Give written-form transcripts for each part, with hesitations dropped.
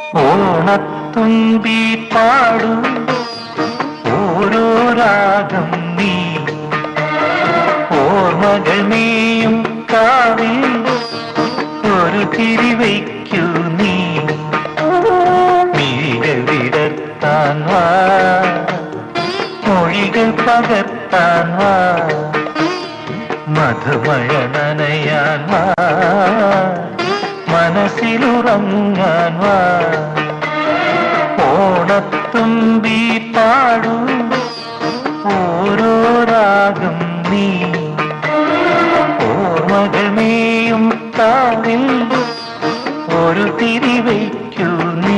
ഓണത്തുമ്പി പാടും ഓരോ രാഗം നീ ഓർമ്മകൾ നീയും കാവിൽ ഒരു തിരിവയ്ക്കൂ നീ മിഴികൾ വിടർത്താൻ വാ മൊഴികൾ പകർത്താൻ വാ മധുമഴ നനയാൻ വാ മനസ്സിലുറങ്ങാൻ വാ ഓണത്തുമ്പി പാടൂ ഓരോ രാഗം നീ ഓർമ്മകൾ നീയും കാവിൽ ഒരു തിരിവയ്ക്കൂ നീ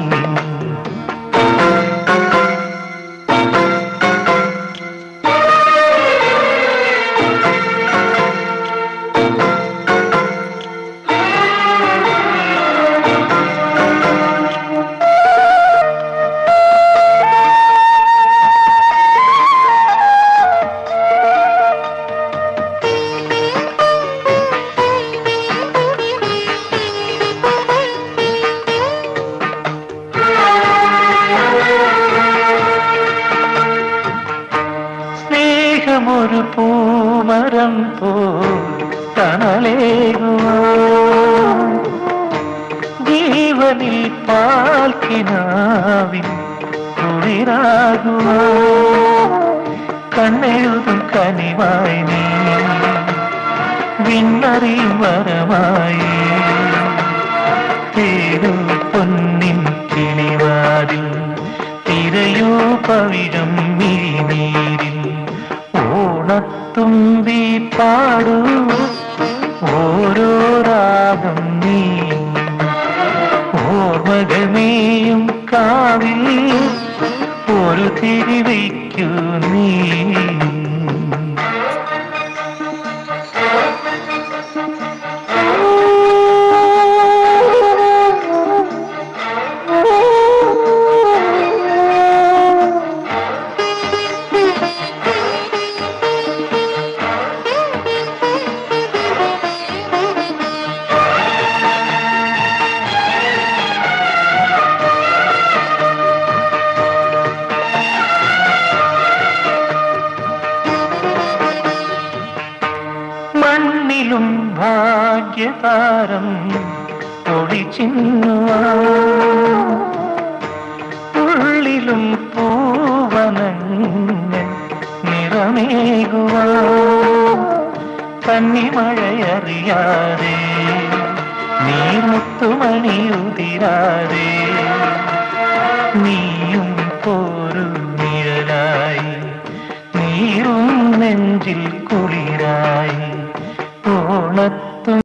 ഒരു പൂമരം പോ തണലേകുവാ ജീവനിൽ പാൽക്കിനാവിൻ കുളിരാകുവാ കണ്ണെഴുതും കനിവായി നീ വിണ്ണറിയും വരമായി തേടൂ പൊന്നിൻ കിളിവാതിൽ തിരയൂ പവിഴം മിഴിനീരിൽ ഓണത്തുമ്പി പാടൂ ഓരോ രാഗം നീ ഓർമ്മകൾ നീയും കാവിൽ ഒരു തിരിവയ്ക്കൂ നീ മണ്ണിലും ഭാഗ്യതാരം ഒളിച്ചിന്നുവാ ഉള്ളിലും പൂവനങ്ങൾ നിറമേകുവാ കന്നിമഴയറിയാതെ നീർമുത്തുമണിയുതിരാതെ നീയും പോരു നിഴലായി നീറും നെഞ്ചിൽ കുളിരായി ഓണത്തും